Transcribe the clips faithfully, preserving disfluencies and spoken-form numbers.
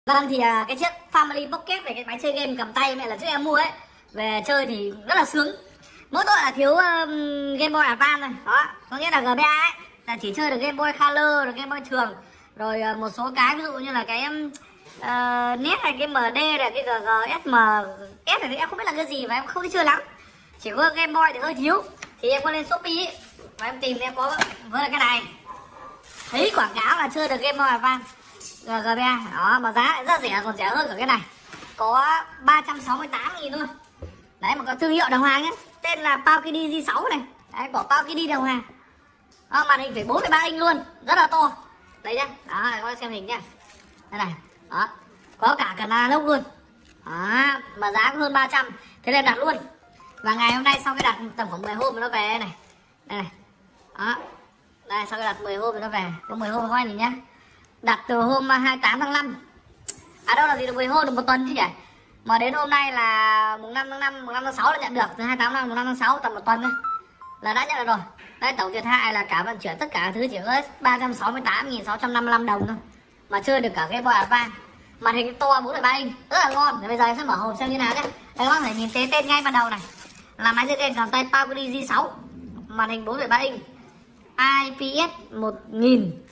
Vâng thì à, cái chiếc Family Pocket này, cái máy chơi game cầm tay mẹ là trước em mua ấy, về chơi thì rất là sướng. Mỗi tội là thiếu um, Game Boy Advance này. Đó, có nghĩa là giê bê a ấy là chỉ chơi được Game Boy Color, được Game Boy thường. Rồi uh, một số cái ví dụ như là cái um, uh, nét này, cái em đê này, cái giê giê ét em ét này thì em không biết là cái gì và em không thích chơi lắm. Chỉ có Game Boy thì hơi thiếu. Thì em có lên Shopee ấy, và em tìm em có với cái này. Thấy quảng cáo là chơi được Game Boy Advance giê bê a đó, mà giá lại rất rẻ, còn rẻ hơn cả cái này, có ba trăm sáu mươi tám nghìn thôi đấy, mà có thương hiệu đồng hàng nhé, tên là Paukidi G sáu này đấy, của Paukidi đồng hàng đó, màn hình phải bốn phẩy ba inch luôn, rất là to đấy nhá. Đó, các bạn xem hình nhá, đây này, đó có cả cần analog luôn đó, mà giá có hơn ba trăm, thế nên đặt luôn. Và ngày hôm nay sau cái đặt tầm khoảng mười hôm nó về đây này, đây này, đó đây, sau cái đặt mười hôm nó về, có mười hôm các anh nhìn nhá, đặt từ hôm hai mươi tám tháng năm, à đâu là gì, được mười hôm, được một tuần chứ nhỉ, mà đến hôm nay là mùng năm tháng năm, mùng năm tháng sáu là nhận được, từ hai mươi tám tháng năm, mùng năm tháng sáu, tầm một tuần thôi là đã nhận được rồi đấy. Tổng thiệt hại là cả vận chuyển tất cả thứ chỉ có ba trăm sáu mươi tám nghìn sáu trăm năm mươi lăm đồng thôi, mà chơi được cả cái Boy Advance, màn hình to bốn phẩy ba inch rất là ngon. Thì bây giờ em sẽ mở hộp xem như nào nhé. Đây các bác thể nhìn thấy tên ngay ban đầu này là máy chơi game cầm tay Paukidi G sáu, màn hình bốn phẩy ba inch, i pê ét một nghìn,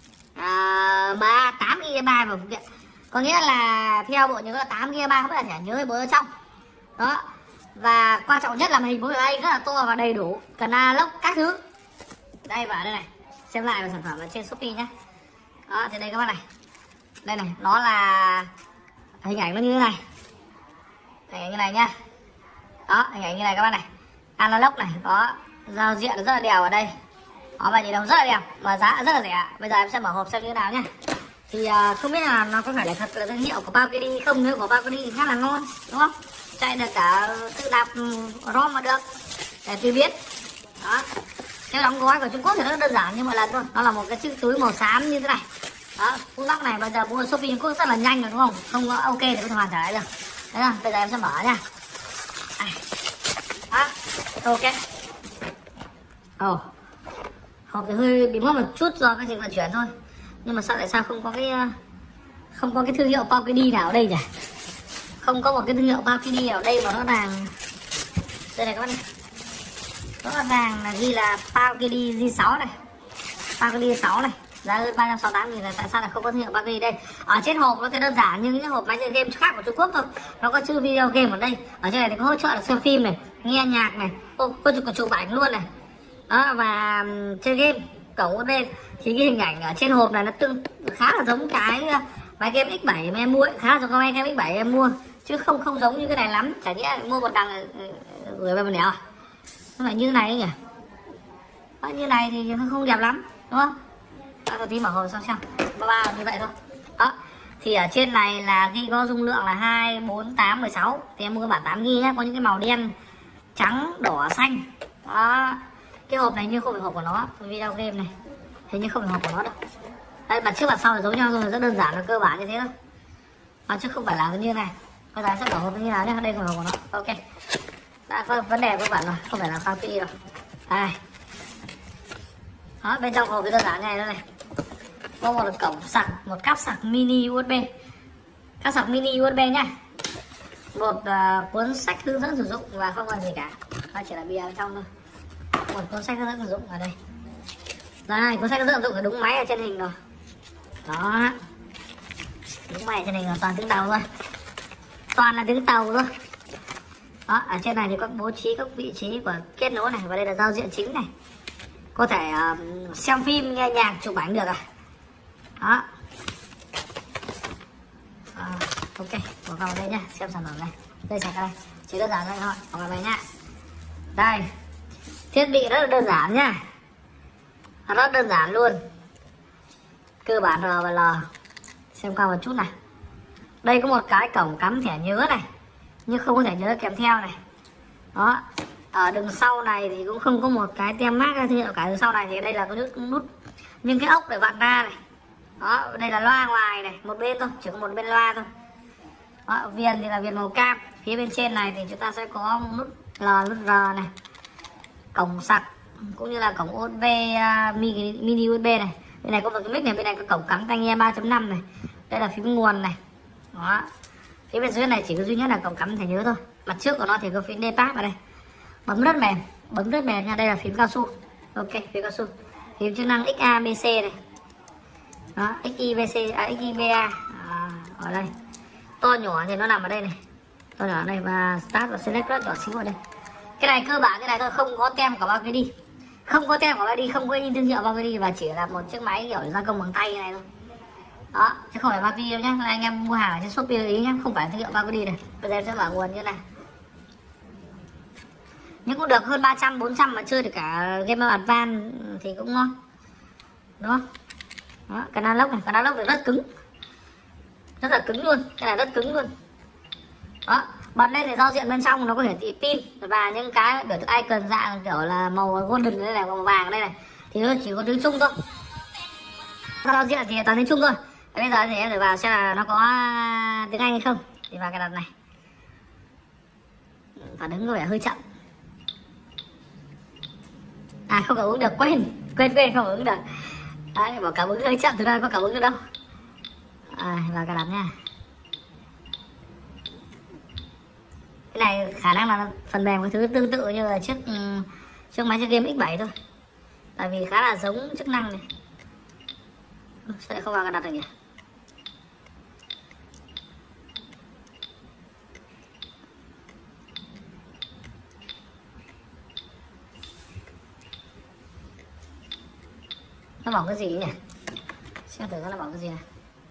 à, ba tám gi ga bai vào phụ kiện, có nghĩa là theo bộ nhớ là tám gi ga bai, không biết là thẻ nhớ hay bộ ở trong đó. Và quan trọng nhất là màn hình bốn phẩy ba inch rất là to và đầy đủ, cần analog các thứ. Đây và đây này, xem lại về sản phẩm ở trên Shopee nhé. Đó thì đây các bác này, đây này, nó là hình ảnh nó như thế này, hình ảnh như này nhá. Đó, hình ảnh như này các bác này, analog này, có giao diện rất là đều ở đây. Đó, và nhìn đồng rất là đẹp và giá rất là rẻ. Bây giờ em sẽ mở hộp xem như thế nào nhé. Thì uh, không biết là nó có phải là thật là thương hiệu của Paukidi không, nếu của Paukidi thì khá là ngon đúng không, chạy được cả tự nạp ROM mà được để tôi biết. Đó, cái đóng gói của Trung Quốc thì nó đơn giản như mọi lần thôi, nó là một cái chiếc túi màu xám như thế này. Đó, full box này bây giờ mua Shopee Trung Quốc rất là nhanh rồi đúng không, không có ok thì có thể hoàn trả lại được. Đấy không? Bây giờ em sẽ mở nha. Đó, ok. Ồ, oh, hộp thì hơi bị mất một chút do cái chuyện vận chuyển thôi, nhưng mà sao tại sao không có cái không có cái thương hiệu Paukidi nào ở đây nhỉ? Không có một cái thương hiệu Paukidi nào ở đây mà nó vàng. Đây này các bạn, nó là vàng là ghi là Paukidi G sáu này, Paukidi G sáu này, giá hơn ba trăm sáu mươi tám nghìn. Là tại sao là không có thương hiệu Paukidi đây? Ở trên hộp nó thì đơn giản như những hộp máy chơi game khác của Trung Quốc thôi, nó có chữ video game ở đây. Ở trên này thì có hỗ trợ là xem phim này, nghe nhạc này, ô, có chụp chụp ảnh luôn này. Đó, và chơi game cổng ở đây thì cái hình ảnh ở trên hộp này nó tương khá là giống cái máy game X bảy mà em mua ấy, khá là giống cái máy game X bảy em mua, chứ không không giống như cái này lắm. Chả nhẽ mua một đằng gửi về một nẻo à? Nó phải như này ấy nhỉ? Đó, như này thì không đẹp lắm đúng không? À, tôi tí mở hộp xong xem ba ba như vậy thôi. Đó, thì ở trên này là ghi có dung lượng là hai, bốn, tám, mười sáu, thì em mua bản tám gi ga bai nhé, có những cái màu đen, trắng, đỏ, xanh. Đó, cái hộp này như không phải hộp của nó, video game này hình như không phải hộp của nó đâu. Đây, mặt trước mặt sau là giống nhau rồi, rất đơn giản và cơ bản như thế thôi, à, chứ không phải là như này. Bây giờ sẽ mở hộp như nào nhé, đây là hộp của nó. Ok, đã có vấn đề của bạn rồi, không phải là Paukidi đâu. Đây, đó, bên trong hộp thì đơn giản này đây này, có một cổng sạc, một cáp sạc mini u ét bê, cáp sạc mini u ét bê nhá, một uh, cuốn sách hướng dẫn sử dụng và không còn gì cả, nó chỉ là bìa ở trong thôi. Một cuốn sách hướng dẫn sử dụng ở đây. Đây, cuốn sách hướng dẫn sử dụng là đúng máy ở trên hình rồi. Đó, đúng máy ở trên hình rồi, toàn tiếng tàu thôi, toàn là tiếng tàu thôi. Đó, ở trên này thì có bố trí các vị trí của kết nối này, và đây là giao diện chính này, có thể uh, xem phim, nghe nhạc, chụp ảnh được à. Đó, à, ok, bỏ vào đây nhá, xem sản phẩm này, đây sạc đây, chỉ đơn giản thôi, bỏ vào đây nhá. Đây, thiết bị rất là đơn giản nhá, rất đơn giản luôn, cơ bản R và L. Xem qua một chút này, đây có một cái cổng cắm thẻ nhớ này, nhưng không có thẻ nhớ kèm theo này. Đó, ở đường sau này thì cũng không có một cái tem mác thương hiệu cả. Đường sau này thì đây là có nút nút nhưng cái ốc để vặn ra này. Đó, đây là loa ngoài này, một bên thôi, chỉ có một bên loa thôi. Đó, viền thì là viền màu cam. Phía bên trên này thì chúng ta sẽ có nút L, nút R này, cổng sạc cũng như là cổng u ét bê uh, mini, mini u ét bê này. Bên này có một cái mic này, bên này có cổng cắm tai nghe ba chấm năm này. Đây là phím nguồn này. Đó, phía bên dưới này chỉ có duy nhất là cổng cắm thẻ nhớ thôi. Mặt trước của nó thì có phím D-pad vào đây, bấm rất mềm, bấm rất mềm nha. Đây là phím cao su. Ok, phím cao su, phím chức năng X A B C này. Đó, X Y B C, à, X Y B A à, ở đây. To nhỏ thì nó nằm ở đây này, to nhỏ ở đây, và start và select rất nhỏ xíu ở đây. Cái này cơ bản cái này thôi, không có tem của bao cái đi, không có tem của bao đi, không có in thương hiệu bao cái đi, và chỉ là một chiếc máy kiểu gia công bằng tay này thôi. Đó, chứ không phải bao cái đâu nhá. Anh em mua hàng ở trên Shopee ý nhá, không phải thương hiệu bao cái đi này. Bây giờ em sẽ mở nguồn như này. Nhưng cũng được hơn ba trăm bốn trăm mà chơi được cả Game Boy Advance thì cũng ngon, đúng không? Đó, cái analog này, cái analog này rất cứng, rất là cứng luôn, cái này rất cứng luôn. Đó, bật lên thì giao diện bên trong nó có hiển thị pin và những cái biểu tượng icon dạng kiểu là màu golden đây này, màu vàng đây này, thì nó chỉ có tiếng Trung thôi. Giao diện thì toàn tiếng Trung thôi. Bây giờ thì em thử vào xem là nó có tiếng Anh hay không. Thì vào cái đặt này, phản ứng có vẻ hơi chậm. À, không cảm ứng được, quên quên quên không cảm ứng được. Đấy, bảo cảm ứng hơi chậm, thực ra có cảm ứng được đâu. À, vào cái đặt nha. Cái này khả năng là phần mềm cái thứ tương tự như là chiếc chiếc máy chơi game X bảy thôi, tại vì khá là giống chức năng này. Sao lại không vào cái đặt được nhỉ? Nó bảo cái gì nhỉ? Xem thử nó bảo cái gì này.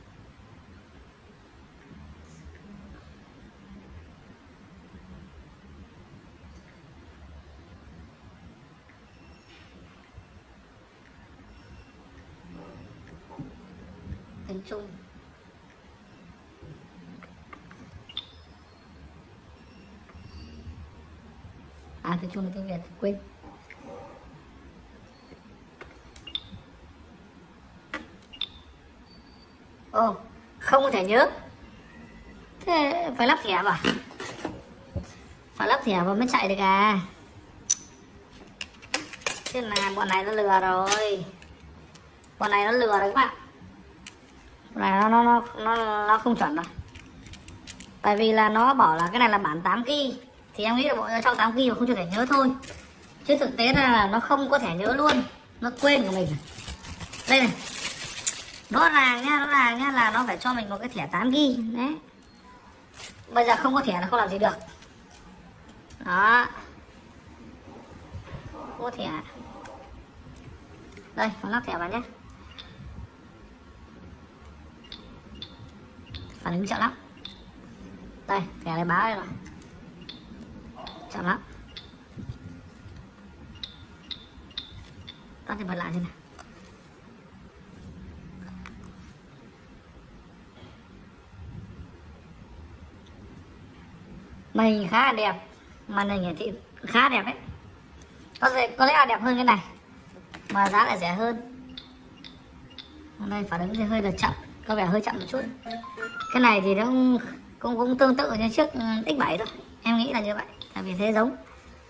Tiếng Trung. À, tiếng Trung là tiếng Việt, quên. Ồ, không có thể nhớ. Thế phải lắp thẻ vào. Phải lắp thẻ vào mới chạy được à. Thế là bọn này nó lừa rồi. Bọn này nó lừa đấy các bạn. Bọn này nó nó nó nó, nó không chuẩn rồi. Tại vì là nó bảo là cái này là bản tám ki bê, thì em nghĩ là bộ trong tám ki bê mà không cho thẻ nhớ thôi. Chứ thực tế là nó không có thẻ nhớ luôn. Nó quên của mình. Đây này, rõ ràng nha, rõ ràng nha là nó phải cho mình một cái thẻ tám ki bê đấy. Bây giờ không có thẻ là không làm gì được. Đó, không có thẻ. Đây, con lắp thẻ vào nhé. Phản ứng chậm lắm. Đây, thẻ này báo đây rồi. Chậm lắm. Tắt thì bật lại xem nào. Màn hình khá là đẹp, màn hình hiển thị khá đẹp đấy. Có lẽ, có lẽ là đẹp hơn cái này mà giá lại rẻ hơn. Đây phản ứng thì hơi là chậm, có vẻ hơi chậm một chút. Cái này thì nó cũng cũng, cũng tương tự như chiếc X bảy thôi, em nghĩ là như vậy, tại vì thế giống.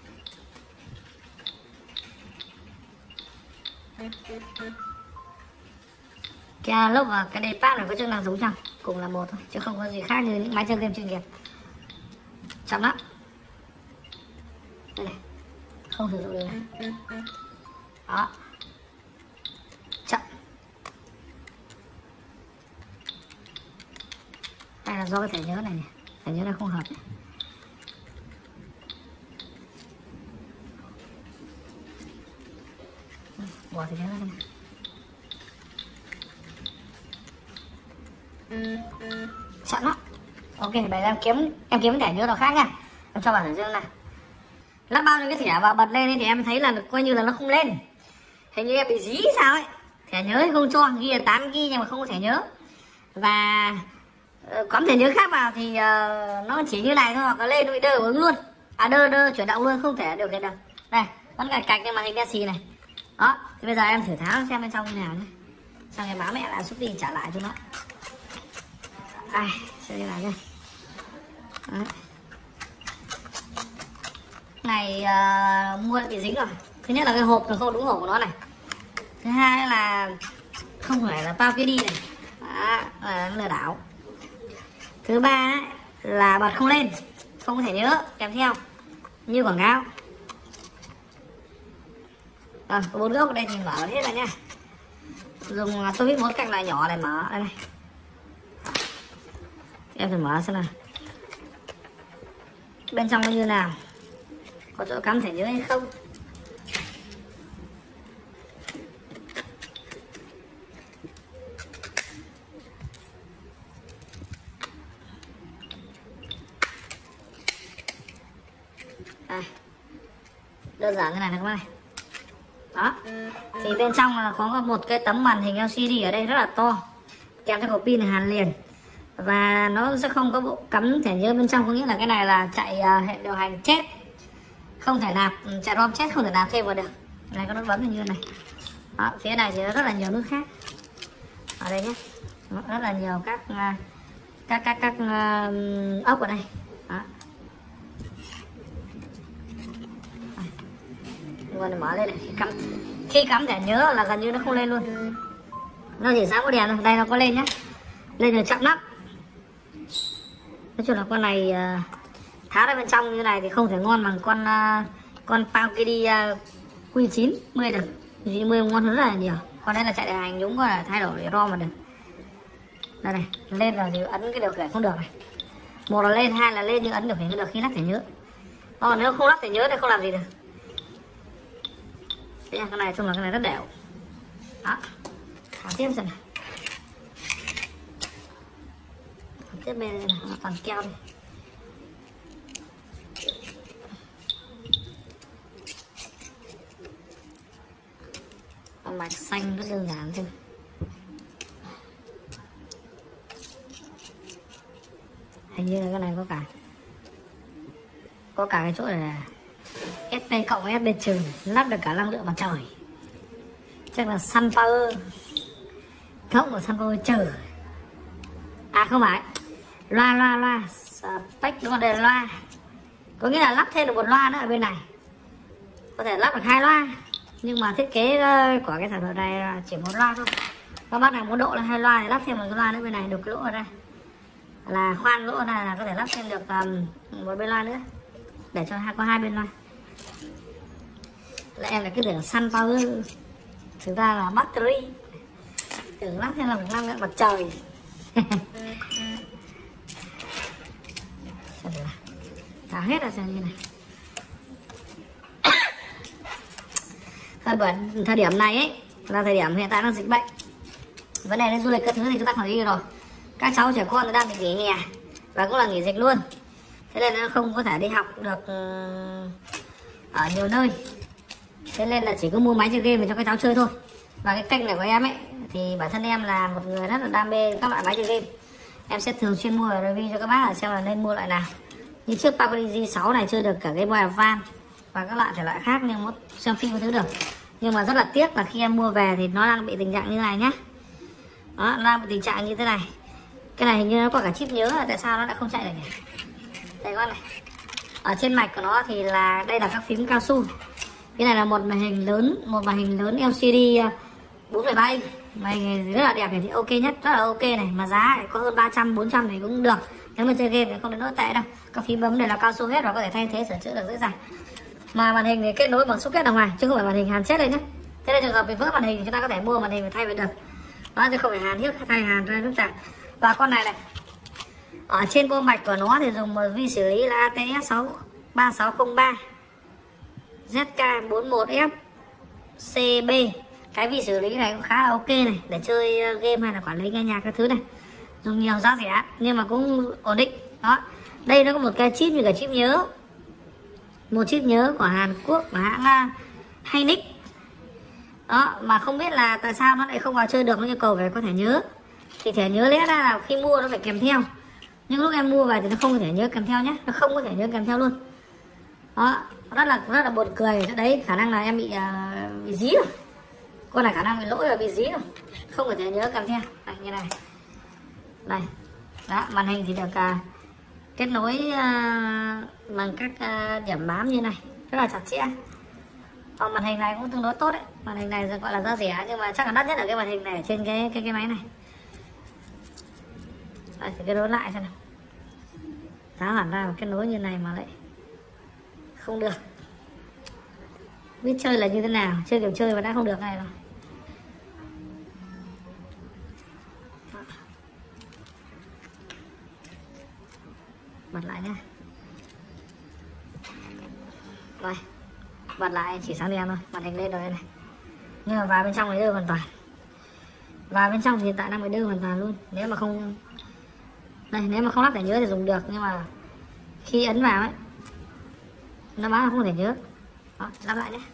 Cái analog và cái D-pad này có chức năng giống nhau, cùng là một thôi, chứ không có gì khác như những máy chơi game chuyên nghiệp. Chậm lắm. Đây này, không sử dụng được này. Đó, chậm. Đây là do cái thẻ nhớ này này, thẻ nhớ này không hợp này. Bỏ thẻ nhớ ra này. Chậm lắm. Ok, bây giờ em kiếm em kiếm cái thẻ nhớ nào khác nha. Em cho vào thẻ nhớ này. Lắp bao nhiêu cái thẻ vào bật lên thì em thấy là coi như là nó không lên. Hình như em bị dí sao ấy. Thẻ nhớ không cho, ghi là tám ki bê nhưng mà không có thẻ nhớ. Và cắm thẻ nhớ khác vào thì uh, nó chỉ như này thôi, hoặc là lên nó bị đơ ứng luôn. À đơ đơ chuyển động luôn, không thể điều khiển được. Đây, vẫn cạch cạch trên màn hình đen xì này. Đó, thì bây giờ em thử tháo xem bên trong như nào nhé. Xong em báo mẹ là Shopee trả lại cho nó. Ai, sẽ đi vào đây. Đấy. Này uh, mua đã bị dính rồi. Thứ nhất là cái hộp nó không đúng hộp của nó này. Thứ hai là không phải là bao cái đi này. Đó, là lừa đảo. Thứ ba ấy, là bật không lên, không có thể nhớ kèm theo như quảng cáo. Rồi, có bốn gốc ở đây thì mở hết rồi nha. Dùng tôi biết bốn cách loại nhỏ để mở đây này. Em thử mở xem nào. Bên trong nó như nào, có chỗ cắm thẻ nhớ hay không. Đây. Đơn giản thế này các bạn này. Đó. Thì bên trong là có một cái tấm màn hình lờ xê đê ở đây rất là to, kèm theo cục pin này hàn liền. Và nó sẽ không có bộ cắm thẻ nhớ bên trong, có nghĩa là cái này là chạy uh, hệ điều hành chết, không thể nạp chạy ROM chết, không thể nạp thêm vào được. Này có nút bấm như này. Đó, phía này thì rất là nhiều nút khác ở đây nhé. Đó, rất là nhiều các uh, các các các uh, ốc ở đây. Đó. Luôn mở lên này. Khi cắm, khi cắm thẻ nhớ là gần như nó không lên luôn, nó chỉ sáng có đèn thôi. Đây nó có lên nhé, lên rồi chậm lắm. Nói chung là con này uh, tháo ra bên trong như này thì không thể ngon bằng con uh, con Pao kia đi uh, Q chín mươi được. Q chín mươi ngon hơn rất là nhiều. Con đây là chạy điều hành đúng, là thay đổi để ROM mà được. Đây này, lên rồi thì ấn cái điều khiển không được này. Một là lên, hai là lên nhưng ấn điều khiển không được khi lắp thẻ nhớ. Còn nếu không lắp thẻ nhớ thì không làm gì được. Thế con này chung là cái này rất đều. Đó. Tháo tiếp xem này. Tiếp bên này là toàn keo đây. Con mạch xanh rất đơn giản thôi. Hình như là cái này có cả có cả cái chỗ này ét pê cộng với ét pê trừ, lắp được cả năng lượng mặt trời. Chắc là Sun Power cộng của Sun Power trừ. À không phải, loa loa loa spec đúng không? Đây là loa, có nghĩa là lắp thêm được một loa nữa ở bên này, có thể lắp được hai loa, nhưng mà thiết kế của cái sản phẩm này là chỉ một loa thôi. Các bác nào muốn độ là hai loa thì lắp thêm một cái loa nữa bên này, được cái lỗ ở đây là khoan lỗ này là có thể lắp thêm được um, một bên loa nữa để cho có hai bên loa. Lại em là cái tưởng Sun Power, thực ra là battery, tưởng lắp thêm là một năng lượng mặt trời. Tháo hết ra xem như này. Thời buổi thời điểm này ấy là thời điểm hiện tại đang dịch bệnh, vấn đề đến du lịch các thứ thì chúng ta phải đi rồi. Các cháu trẻ con đang bị nghỉ hè và cũng là nghỉ dịch luôn, thế nên nó không có thể đi học được ở nhiều nơi, thế nên là chỉ có mua máy chơi game để cho các cháu chơi thôi. Và cái kênh này của em ấy thì bản thân em là một người rất là đam mê các loại máy chơi game, em sẽ thường xuyên mua và review cho các bác là xem là nên mua loại nào. Như trước PowerPoint G sáu này chơi được cả Game Boy Advance và các loại thể loại khác, nhưng mà xem phim có thứ được. Nhưng mà rất là tiếc là khi em mua về thì nó đang bị tình trạng như này nhá. Đó, đang bị tình trạng như thế này. Cái này hình như nó có cả chip nhớ, là tại sao nó lại không chạy được nhỉ? Đây các bạn này. Ở trên mạch của nó thì là đây là các phím cao su. Cái này là một màn hình lớn, một màn hình lớn lờ xê đê bốn phẩy ba inch. Màn hình rất là đẹp này, thì ok nhất, rất là ok này, mà giá có hơn ba trăm bốn trăm thì cũng được. Nếu mà chơi game thì không đến nỗi tệ đâu. Các phím bấm này là cao su hết rồi, có thể thay thế sửa chữa được dễ dàng. Mà màn hình thì kết nối bằng socket đàng hoàng chứ không phải màn hình hàn chết đây nhé. Thế nên trường hợp bị vỡ màn hình thì chúng ta có thể mua màn hình và thay về được. Đó, chứ không phải hàn hiếp thay hàn ra phức tạp. Và con này này, ở trên bộ mạch của nó thì dùng một vi xử lý là a tê ét ba sáu không ba Z K bốn một F C B. Cái vi xử lý này cũng khá là ok này, để chơi game hay là quản lý nghe nhạc các thứ này, dùng nhiều giá rẻ nhưng mà cũng ổn định. Đó, đây nó có một cái chip như cả chip nhớ, một chip nhớ của Hàn Quốc của hãng Hynix. Đó, mà không biết là tại sao nó lại không vào chơi được, nó yêu cầu phải có thẻ nhớ. Thì thẻ nhớ lẽ ra là khi mua nó phải kèm theo, nhưng lúc em mua về thì nó không có thể nhớ kèm theo nhé, nó không có thể nhớ kèm theo luôn. Đó, rất là rất là buồn cười. Đấy, khả năng là em bị uh, bị dí rồi, con này khả năng bị lỗi rồi, bị dí rồi, không có thể nhớ kèm theo. Đây, như này đây. Đó, màn hình thì được uh, kết nối uh, bằng các uh, điểm bám như này, rất là chặt chẽ. Còn màn hình này cũng tương đối tốt đấy, màn hình này gọi là giá rẻ nhưng mà chắc là đắt nhất ở cái màn hình này ở trên cái cái cái máy này. Đây, thì cái đối lại xem nào. tháo hẳn ra một cái nối như này mà lại không được. Biết chơi là như thế nào, chơi kiểu chơi mà đã không được này rồi. Bật lại nhé. Rồi, bật lại chỉ sáng đèn thôi, màn hình lên rồi đây này. Nhưng mà vào bên trong thì đưa hoàn toàn. Vào bên trong thì hiện tại đang bị đưa hoàn toàn luôn. Nếu mà không đây, nếu mà không lắp thẻ nhớ thì dùng được, nhưng mà khi ấn vào ấy nó báo là không thể nhớ. Đó, lắp lại nhé.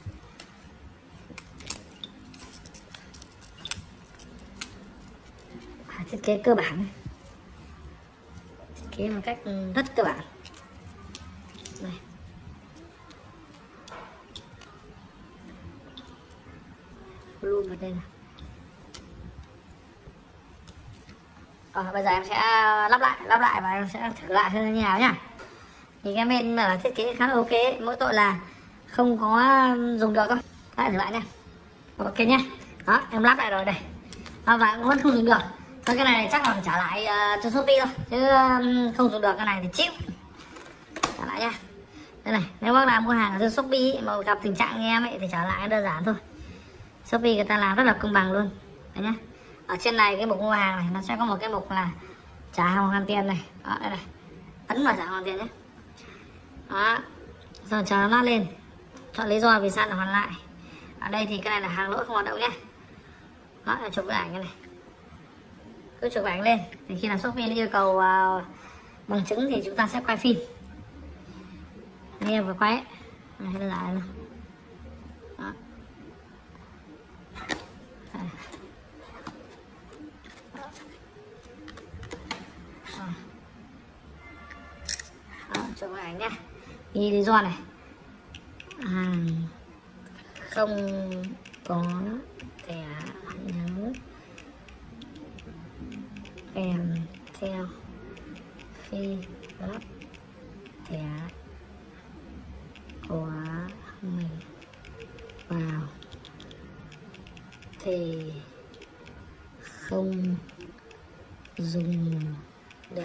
Thiết kế cơ bản, thiết kế một cách rất cơ bản. Đây. Luôn vào đây này. Rồi, bây giờ em sẽ lắp lại, lắp lại và em sẽ thử lại như nào nhá. Thì cái bên là thiết kế khá là ok, mỗi tội là không có dùng được thôi. Lại thử lại nha. Ok nhá. Đó, em lắp lại rồi đây. Lắp lại vẫn không dùng được. Thôi cái này chắc là trả lại uh, cho Shopee thôi, chứ um, không dùng được cái này thì chịu. Trả lại nha. Đây này, nếu bác nào mua hàng ở trên Shopee mà gặp tình trạng như em ấy thì trả lại đơn giản thôi. Shopee người ta làm rất là công bằng luôn. Đấy nhá. Ở trên này cái mục mua hàng này nó sẽ có một cái mục là trả hàng hoàn tiền này. Đó, đây này. Ấn vào trả hoàn tiền nhé. Đó. Rồi chờ nó lên. Chọn lý do vì sao là hoàn lại. Ở đây thì cái này là hàng lỗi không hoạt động nhé. Đó, là chụp cái ảnh cái này. Cứ chụp ảnh lên thì khi nào Shopee yêu cầu uh, bằng chứng thì chúng ta sẽ quay phim. Nghe vừa quay này, đơn giản này. Đó. Đó, chụp ảnh nhé. Ghi lý do này. Hàng không có thẻ nhớ kèm theo khi lắp thẻ của mình vào thì không dùng được.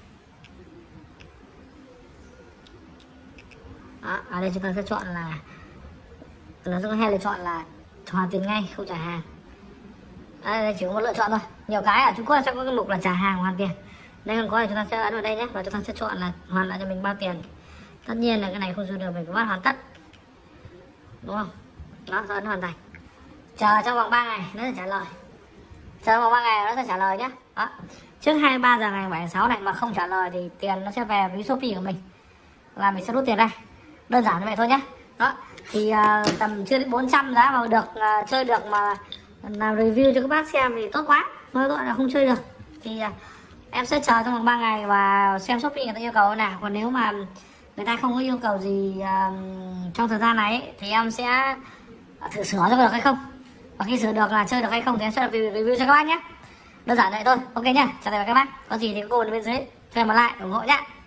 Đó, ở đây chúng ta sẽ chọn là nó sẽ hay lựa chọn là hoàn tiền ngay không trả hàng. Đây chỉ có một lựa chọn thôi. Nhiều cái ở Trung Quốc sẽ có cái mục là trả hàng hoàn tiền. Đây không có thì chúng ta sẽ ấn vào đây nhé, và chúng ta sẽ chọn là hoàn lại cho mình bao tiền. Tất nhiên là cái này không dùng được, mình phải bắt hoàn tất, đúng không? Đó, rồi ấn hoàn thành. Chờ trong vòng ba ngày nó sẽ trả lời. Chờ trong vòng ba ngày nó sẽ trả lời nhé. Đó. Trước hai mươi ba giờ ngày bảy tháng sáu này mà không trả lời thì tiền nó sẽ về ví Shopee của mình, là mình sẽ rút tiền ra. Đơn giản như vậy thôi nhé. Đó. Thì uh, tầm chưa đến bốn trăm giá mà được uh, chơi được mà làm review cho các bác xem thì tốt quá. Nói gọi là không chơi được thì uh, em sẽ chờ trong vòng ba ngày và xem Shopee người ta yêu cầu nào. Còn nếu mà người ta không có yêu cầu gì uh, trong thời gian này ấy, thì em sẽ thử sửa cho được hay không, và khi sửa được là chơi được hay không thì em sẽ review cho các bác nhé. Đơn giản vậy thôi. Ok nhá. Chào tạm biệt các bác. Có gì thì comment bên dưới cho em một like ủng hộ nhé.